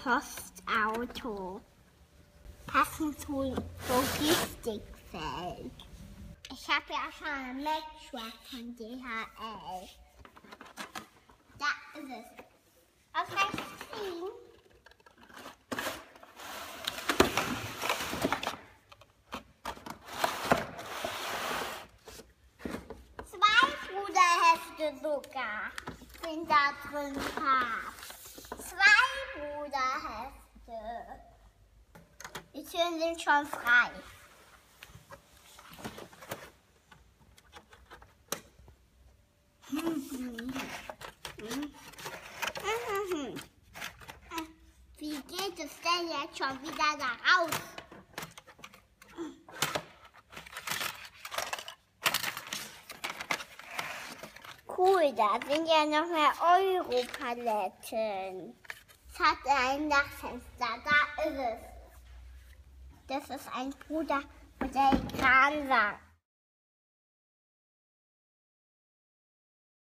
Postauto. Passend zu Logistikfeld. Ich habe ja schon ein Matchwork von DHL. Da ist es. Auf rechts ziehen. Bruderhefte sogar sind da drin verpackt. 2 Bruderhefte. Die Türen sind schon frei. Wie geht es denn jetzt schon wieder da raus? Cool, da sind ja noch mehr Europaletten. Es hat ein Dachfenster, da ist es. Das ist ein Brudermodell Kranwagen.